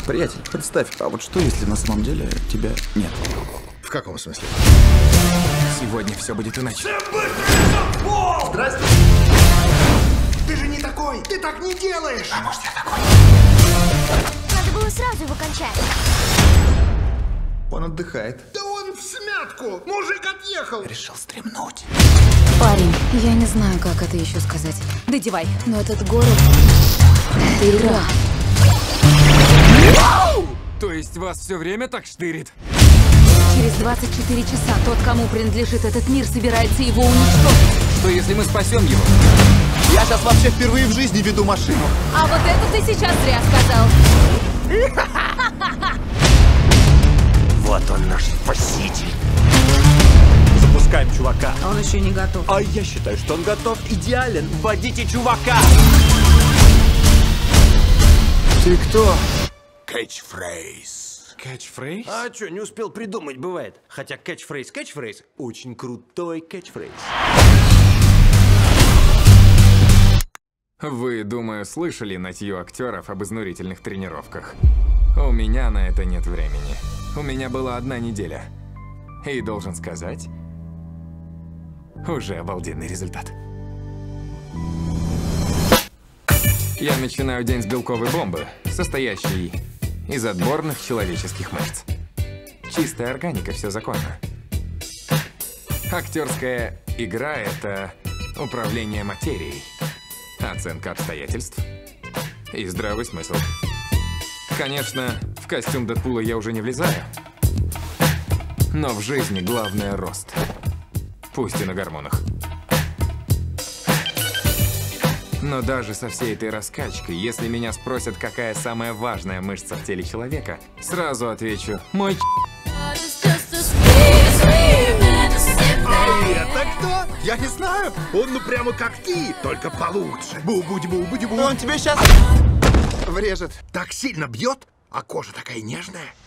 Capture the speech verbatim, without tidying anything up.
Приятель, представь, а вот что, если на самом деле тебя нет? В каком смысле? Сегодня все будет иначе. Здрасте! Ты же не такой! Ты так не делаешь! А может, я такой? Надо было сразу его кончать. Он отдыхает. Да он в смятку! Мужик отъехал! Решил стремнуть. Парень, я не знаю, как это еще сказать. Додевай. Но этот город — это игра. То есть вас все время так штырит? Через двадцать четыре часа тот, кому принадлежит этот мир, собирается его уничтожить. Что если мы спасем его? Я сейчас вообще впервые в жизни веду машину. А вот это ты сейчас зря сказал. Вот он, наш спаситель. Запускаем чувака. Он еще не готов. А я считаю, что он готов. Идеален. Вводите чувака. Ты кто? Кэтчфрейз. Кэтчфрейз? А чё, не успел придумать, бывает. Хотя кэтчфрейз, кэтчфрейз. Очень крутой кэтчфрейз. Вы, думаю, слышали нытье актеров об изнурительных тренировках. У меня на это нет времени. У меня была одна неделя. И, должен сказать, уже обалденный результат. Я начинаю день с белковой бомбы, состоящей из отборных человеческих мышц. Чистая органика, все законно. Актерская игра — это управление материей, оценка обстоятельств и здравый смысл. Конечно, в костюм Дэдпула я уже не влезаю, но в жизни главное — рост, пусть и на гормонах. Но даже со всей этой раскачкой, если меня спросят, какая самая важная мышца в теле человека, сразу отвечу: мой ч***. А это кто? Я не знаю. Он ну прямо как ты, только получше. Бу-будь-бу-будь-бу. Он тебе сейчас врежет. Так сильно бьет, а кожа такая нежная.